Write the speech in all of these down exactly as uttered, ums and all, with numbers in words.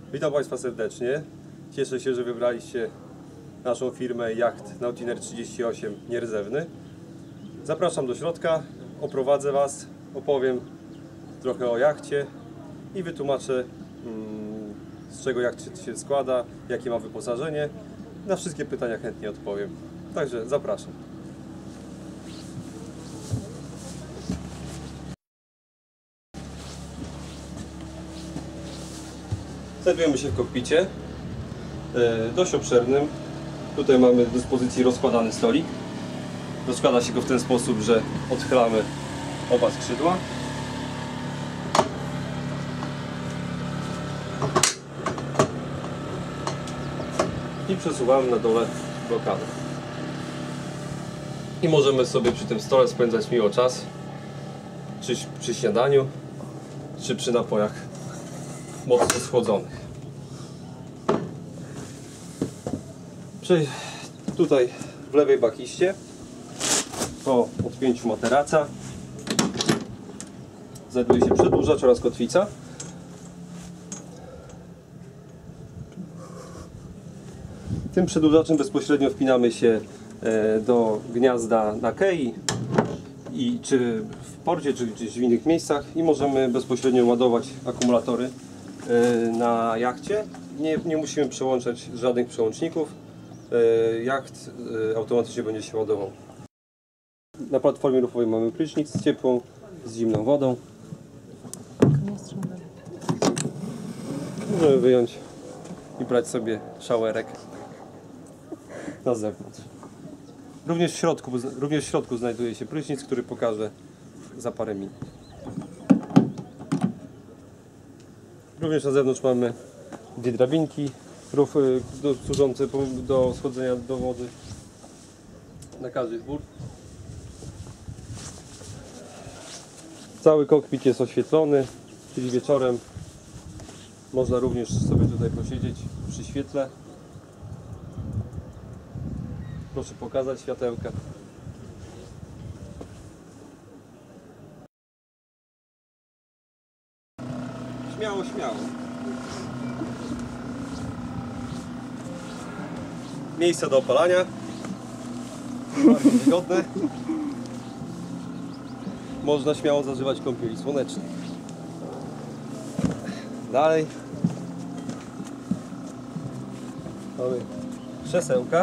Witam Państwa serdecznie. Cieszę się, że wybraliście naszą firmę Yacht Nautiner trzydzieści osiem Nierdzewny. Zapraszam do środka, oprowadzę Was, opowiem trochę o jachcie i wytłumaczę, z czego jacht się składa, jakie ma wyposażenie. Na wszystkie pytania chętnie odpowiem. Także zapraszam. Znajdujemy się w kokpicie, dość obszernym. Tutaj mamy do dyspozycji rozkładany stolik. Rozkłada się go w ten sposób, że odchylamy oba skrzydła. I przesuwamy na dole blokadę. I możemy sobie przy tym stole spędzać miło czas, czy przy śniadaniu, czy przy napojach mocno schłodzonych. Tutaj w lewej bakiście po odpięciu materaca znajduje się przedłużacz oraz kotwica. Tym przedłużaczem bezpośrednio wpinamy się do gniazda na kei i czy w porcie, czy gdzieś w innych miejscach i możemy bezpośrednio ładować akumulatory na jachcie. Nie, nie musimy przełączać żadnych przełączników. Jacht automatycznie będzie się ładował. Na platformie ruchowej mamy prysznic z ciepłą, z zimną wodą. Możemy wyjąć i brać sobie szawerek na zewnątrz. Również w środku, również w środku znajduje się prysznic, który pokażę za parę minut. Również na zewnątrz mamy dwie drabinki rufy do, służące do schodzenia do wody na każdy dwór. Cały kokpit jest oświetlony, czyli wieczorem można również sobie tutaj posiedzieć przy świetle. Proszę pokazać światełka. Śmiało, śmiało. Miejsce do opalania. Bardzo wygodne. Można śmiało zażywać kąpieli słonecznej. Dalej mamy krzesełka.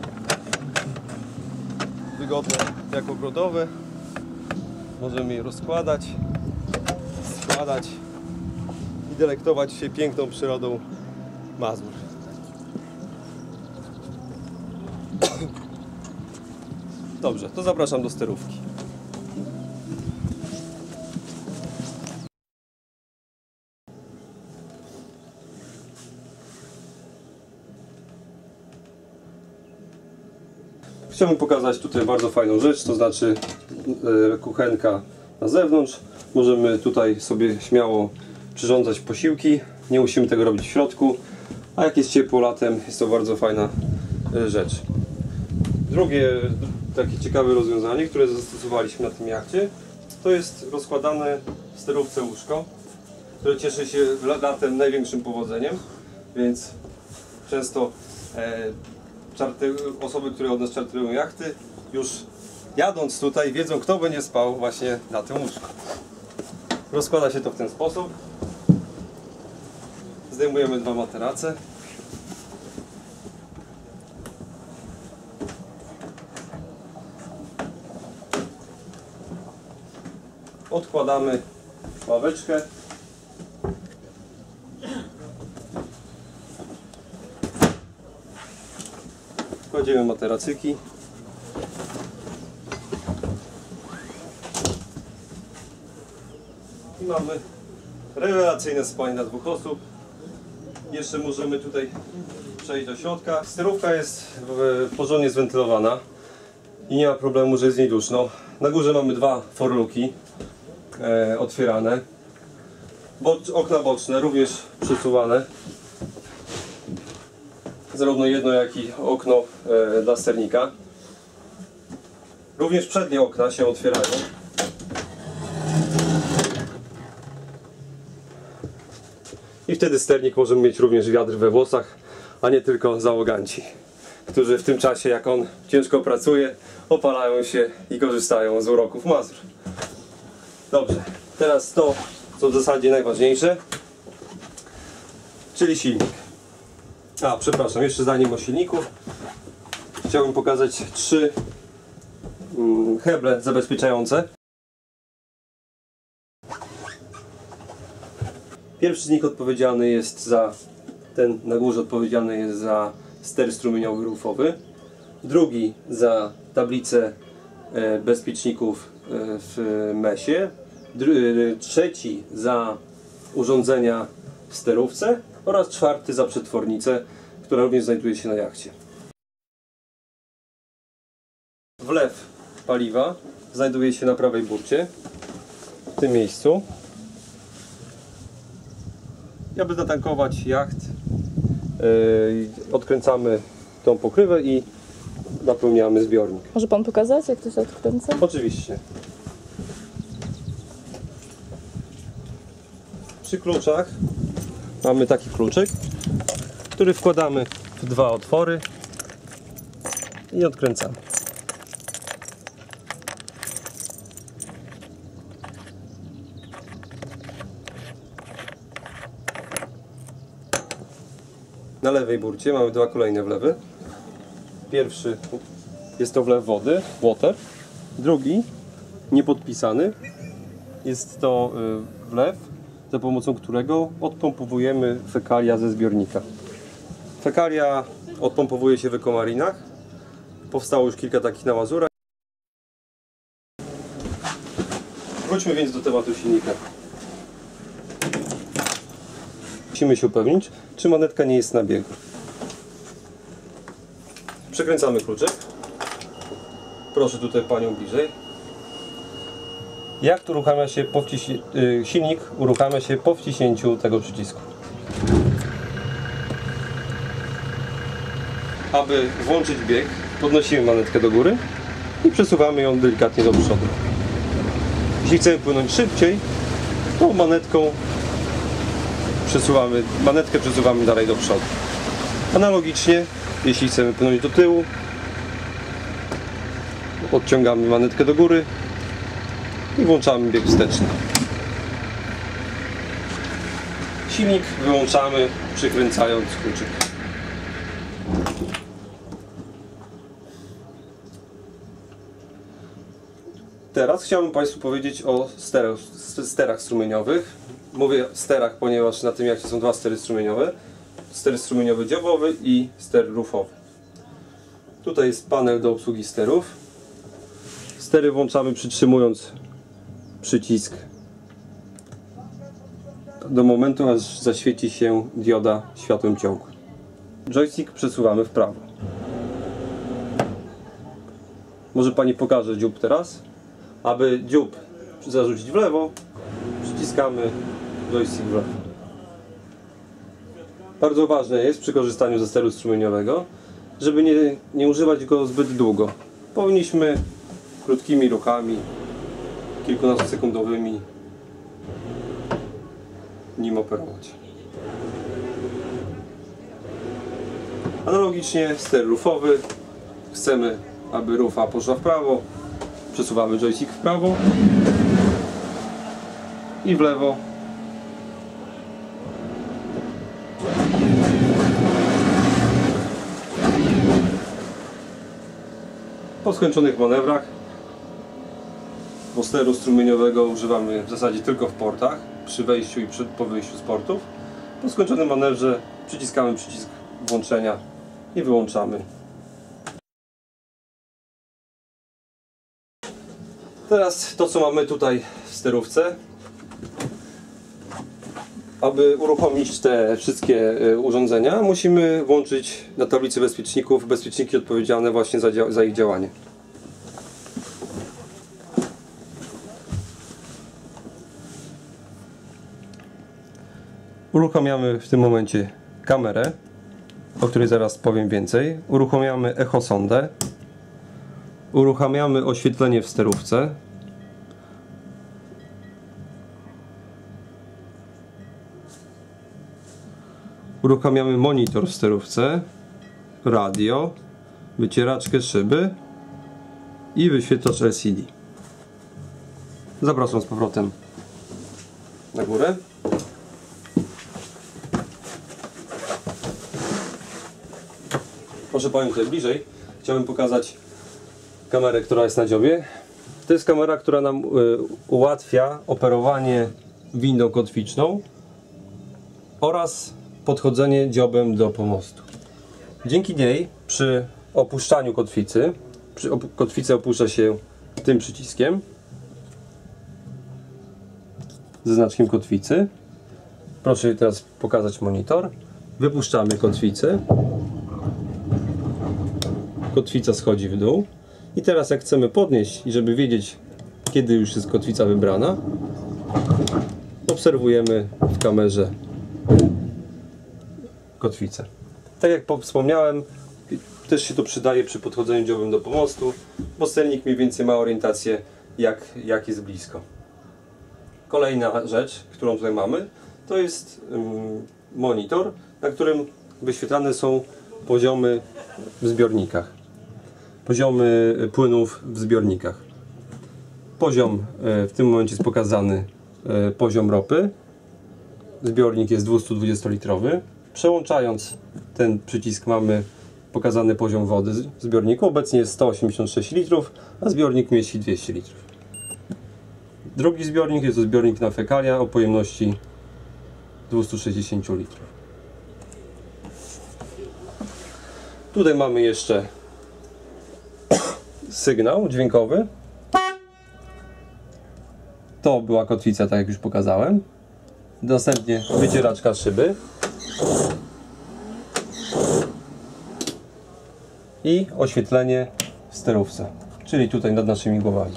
Wygodne jak ogrodowe. Możemy je rozkładać, składać i delektować się piękną przyrodą Mazur. Dobrze, to zapraszam do sterówki. Chciałbym pokazać tutaj bardzo fajną rzecz, to znaczy e, kuchenka na zewnątrz. Możemy tutaj sobie śmiało przyrządzać posiłki, nie musimy tego robić w środku, a jak jest ciepło latem, jest to bardzo fajna e, rzecz. Drugie takie ciekawe rozwiązanie, które zastosowaliśmy na tym jachcie, to jest rozkładane w sterówce łóżko, które cieszy się latem największym powodzeniem, więc często e, czarty, osoby, które od nas czarterują jachty, już jadąc tutaj wiedzą, kto będzie spał właśnie na tym łóżku. Rozkłada się to w ten sposób. Zdejmujemy dwa materace. Odkładamy ławeczkę. Kładziemy materacyki. I mamy rewelacyjne spanie na dwóch osób. Jeszcze możemy tutaj przejść do środka. Sterówka jest porządnie zwentylowana i nie ma problemu, że jest z niej duszno. Na górze mamy dwa forluki e, otwierane. Bo, okna boczne również przesuwane. Zarówno jedno, jak i okno e, dla sternika. Również przednie okna się otwierają. I wtedy sternik możemy mieć również wiatr we włosach, a nie tylko załoganci, którzy w tym czasie, jak on ciężko pracuje, opalają się i korzystają z uroków Mazur. Dobrze, teraz to, co w zasadzie najważniejsze, czyli silnik. A, przepraszam, jeszcze zanim o silniku, chciałbym pokazać trzy mm, heble zabezpieczające. Pierwszy z nich odpowiedzialny jest za, ten na górze odpowiedzialny jest za ster strumieniowy rufowy. Drugi za tablicę e, bezpieczników e, w mesie. Dr- trzeci za urządzenia w sterówce oraz czwarty za przetwornicę, która również znajduje się na jachcie. Wlew paliwa znajduje się na prawej burcie, w tym miejscu. I aby zatankować jacht, yy, odkręcamy tą pokrywę i napełniamy zbiornik. Może pan pokazać, jak to się odkręca? Oczywiście. Przy kluczach mamy taki kluczyk, który wkładamy w dwa otwory i odkręcamy. Na lewej burcie mamy dwa kolejne wlewy. Pierwszy jest to wlew wody, water. Drugi, niepodpisany, jest to wlew, za pomocą którego odpompowujemy fekalia ze zbiornika. Fekalia odpompowuje się w ekomarinach. Powstało już kilka takich na Mazurach. Wróćmy więc do tematu silnika. Musimy się upewnić, czy manetka nie jest na biegu. Przekręcamy kluczek. Proszę tutaj panią bliżej. Jak uruchamia się po wciśni- yy, silnik uruchamia się po wciśnięciu tego przycisku. Aby włączyć bieg, podnosimy manetkę do góry i przesuwamy ją delikatnie do przodu. Jeśli chcemy płynąć szybciej, to manetką przesuwamy, manetkę przesuwamy dalej do przodu. Analogicznie, jeśli chcemy płynąć do tyłu, odciągamy manetkę do góry i włączamy bieg wsteczny. Silnik wyłączamy, przykręcając kluczyk. Teraz chciałbym Państwu powiedzieć o sterach, sterach strumieniowych. Mówię sterach, ponieważ na tym jachcie są dwa stery strumieniowe. Ster strumieniowy dziobowy i ster rufowy. Tutaj jest panel do obsługi sterów. Stery włączamy przytrzymując przycisk do momentu, aż zaświeci się dioda światłem ciągłym. Joystick przesuwamy w prawo. Może Pani pokaże dziób teraz? Aby dziób zarzucić w lewo, przyciskamy joystick w lewo. Bardzo ważne jest przy korzystaniu ze steru strumieniowego, żeby nie, nie używać go zbyt długo. Powinniśmy krótkimi ruchami, kilkunastosekundowymi nim operować. Analogicznie ster rufowy. Chcemy, aby rufa poszła w prawo, przesuwamy joystick w prawo i w lewo. Po skończonych manewrach, bo steru strumieniowego używamy w zasadzie tylko w portach, przy wejściu i przy, po wyjściu z portów. Po skończonym manewrze przyciskamy przycisk włączenia i wyłączamy. Teraz to, co mamy tutaj w sterówce. Aby uruchomić te wszystkie urządzenia, musimy włączyć na tablicy bezpieczników bezpieczniki odpowiedzialne właśnie za, za ich działanie. Uruchamiamy w tym momencie kamerę, o której zaraz powiem więcej. Uruchamiamy echosondę. Uruchamiamy oświetlenie w sterówce. Uruchamiamy monitor w sterówce, radio, wycieraczkę szyby i wyświetlacz L C D. Zapraszam z powrotem na górę. Proszę Panią, tutaj bliżej chciałbym pokazać kamerę, która jest na dziobie. To jest kamera, która nam y, ułatwia operowanie windą kotwiczną oraz podchodzenie dziobem do pomostu. Dzięki niej przy opuszczaniu kotwicy, przy op kotwicę opuszcza się tym przyciskiem ze znaczkiem kotwicy. Proszę teraz pokazać monitor. Wypuszczamy kotwicę. Kotwica schodzi w dół. I teraz jak chcemy podnieść i żeby wiedzieć, kiedy już jest kotwica wybrana, obserwujemy w kamerze kotwicę. Tak jak wspomniałem, też się to przydaje przy podchodzeniu dziobem do pomostu, bo sternik mniej więcej ma orientację, jak, jak jest blisko. Kolejna rzecz, którą tutaj mamy, to jest um, monitor, na którym wyświetlane są poziomy w zbiornikach. Poziomy płynów w zbiornikach. Poziom w tym momencie jest pokazany poziom ropy. Zbiornik jest dwiestodwudziestolitrowy. Przełączając ten przycisk mamy pokazany poziom wody w zbiorniku. Obecnie jest sto osiemdziesiąt sześć litrów, a zbiornik mieści dwieście litrów. Drugi zbiornik jest to zbiornik na fekalia o pojemności dwieście sześćdziesiąt litrów. Tutaj mamy jeszcze sygnał dźwiękowy. To była kotwica, tak jak już pokazałem. Następnie wycieraczka szyby. I oświetlenie w sterówce, czyli tutaj nad naszymi głowami.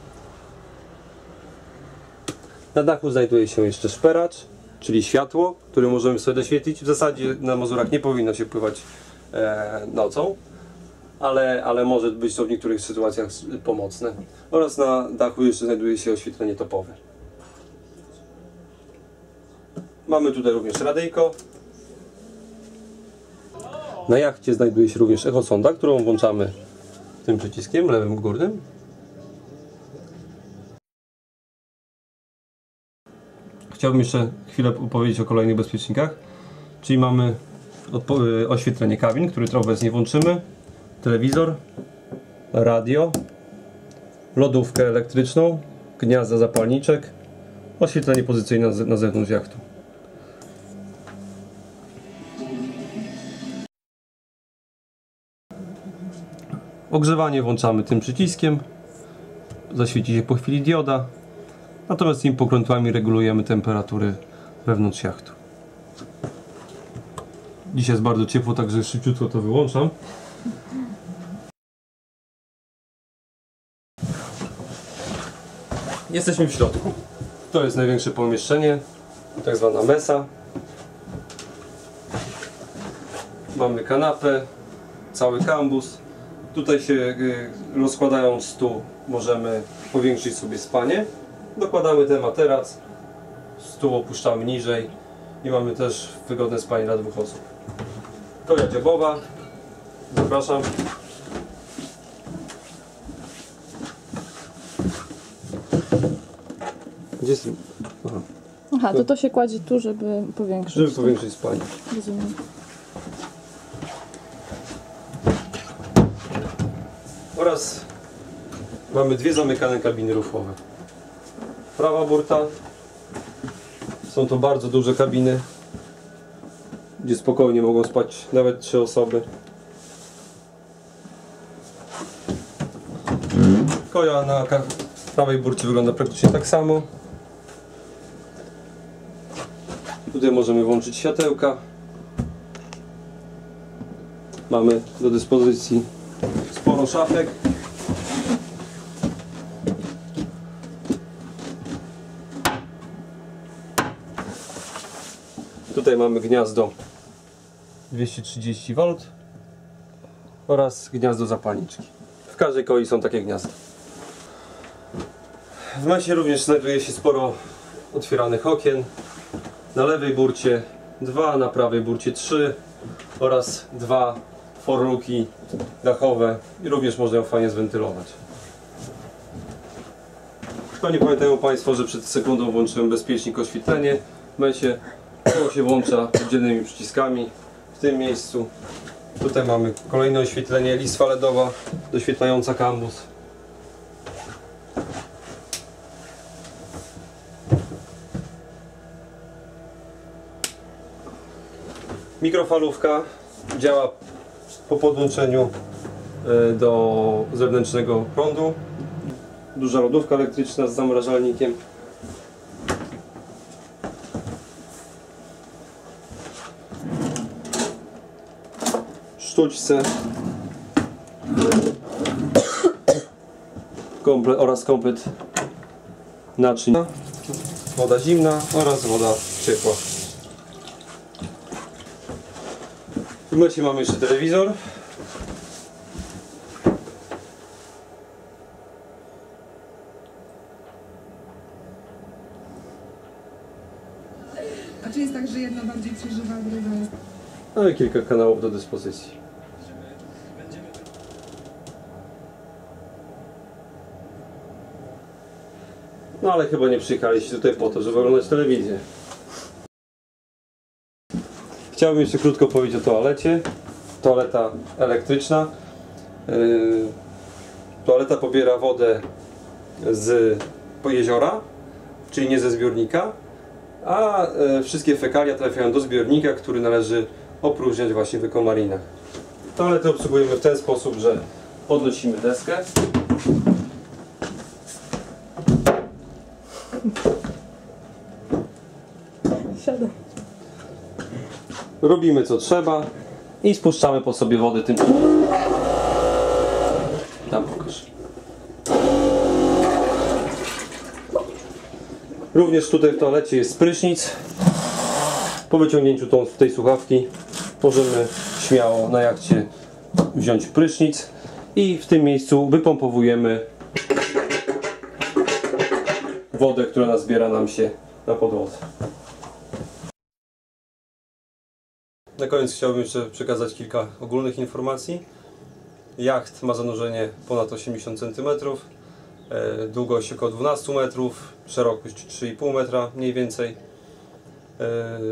Na dachu znajduje się jeszcze szperacz, czyli światło, które możemy sobie doświetlić. W zasadzie na Mazurach nie powinno się pływać e, nocą, ale, ale może być to w niektórych sytuacjach pomocne. Oraz na dachu jeszcze znajduje się oświetlenie topowe. Mamy tutaj również radyjko. Na jachcie znajduje się również echosonda, którą włączamy tym przyciskiem lewym górnym. Chciałbym jeszcze chwilę opowiedzieć o kolejnych bezpiecznikach. Czyli mamy oświetlenie kabin, które obecnie włączymy, telewizor, radio, lodówkę elektryczną, gniazda zapalniczek, oświetlenie pozycyjne na zewnątrz jachtu. Ogrzewanie włączamy tym przyciskiem, zaświeci się po chwili dioda, natomiast tymi pokrętłami regulujemy temperatury wewnątrz jachtu. Dzisiaj jest bardzo ciepło, także szybciutko to wyłączam. Jesteśmy w środku. To jest największe pomieszczenie, tak zwana mesa. Mamy kanapę, cały kambus. Tutaj się rozkładając stół możemy powiększyć sobie spanie. Dokładamy ten materac, stół opuszczamy niżej i mamy też wygodne spanie dla dwóch osób. Koja dziobowa, zapraszam. Gdzie jest? Aha. Aha, to to się kładzie tu, żeby powiększyć. Żeby powiększyć spanie. Rozumiem. Oraz mamy dwie zamykane kabiny rufowe. Prawa burta. Są to bardzo duże kabiny, gdzie spokojnie mogą spać nawet trzy osoby. Koja na prawej burcie wygląda praktycznie tak samo. Tutaj możemy włączyć światełka. Mamy do dyspozycji sporo szafek. Tutaj mamy gniazdo dwieście trzydzieści wolt oraz gniazdo zapalniczki. W każdej koi są takie gniazda. W mesie również znajduje się sporo otwieranych okien. Na lewej burcie dwa, na prawej burcie trzy oraz dwa forluki dachowe i również można ją fajnie zwentylować. Pewnie pamiętają Państwo, że przed sekundą włączyłem bezpiecznik oświetlenie. W momencie to się włącza oddzielnymi przyciskami w tym miejscu. Tutaj mamy kolejne oświetlenie, listwa ledowa doświetlająca kambus. Mikrofalówka działa po podłączeniu do zewnętrznego prądu. Duża lodówka elektryczna z zamrażalnikiem. Sztućce komplet, oraz komplet naczyń. Woda zimna oraz woda ciepła. W tym momencie mamy jeszcze telewizor. A czy jest tak, że jedna bardziej przeżywa, druga... No i kilka kanałów do dyspozycji. No ale chyba nie przyjechaliście tutaj po to, żeby oglądać telewizję. Chciałbym jeszcze krótko powiedzieć o toalecie. Toaleta elektryczna. Yy, toaleta pobiera wodę z jeziora, czyli nie ze zbiornika, a yy, wszystkie fekalia trafiają do zbiornika, który należy opróżniać właśnie w ekomarinach. Toaletę obsługujemy w ten sposób, że podnosimy deskę. Siadam. Robimy co trzeba i spuszczamy po sobie wody tym. Tam pokaż. Również tutaj w toalecie jest prysznic. Po wyciągnięciu tą, tej słuchawki możemy śmiało na jachcie wziąć prysznic i w tym miejscu wypompowujemy wodę, która nazbiera nam się na podłodze. Na koniec chciałbym jeszcze przekazać kilka ogólnych informacji. Jacht ma zanurzenie ponad osiemdziesiąt centymetrów, e, długość około dwanaście metrów, szerokość trzy i pół metra mniej więcej. E,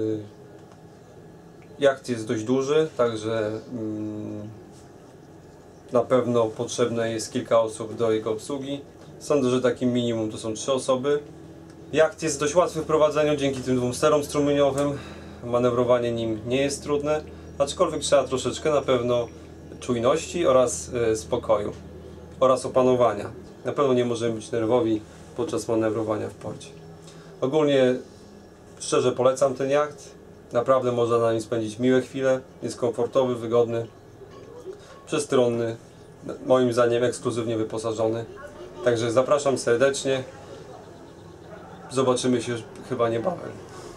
jacht jest dość duży, także mm, na pewno potrzebne jest kilka osób do jego obsługi. Sądzę, że takim minimum to są trzy osoby. Jacht jest dość łatwy w prowadzeniu dzięki tym dwóm sterom strumieniowym. Manewrowanie nim nie jest trudne, aczkolwiek trzeba troszeczkę na pewno czujności oraz y, spokoju oraz opanowania. Na pewno nie możemy być nerwowi podczas manewrowania w porcie. Ogólnie szczerze polecam ten jacht. Naprawdę można na nim spędzić miłe chwile. Jest komfortowy, wygodny, przestronny, moim zdaniem ekskluzywnie wyposażony. Także zapraszam serdecznie. Zobaczymy się chyba niebawem.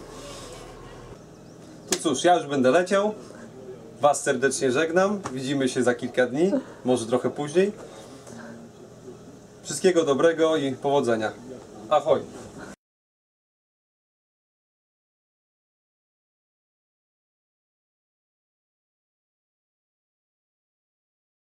Cóż, ja już będę leciał. Was serdecznie żegnam. Widzimy się za kilka dni, może trochę później. Wszystkiego dobrego i powodzenia. Ahoj!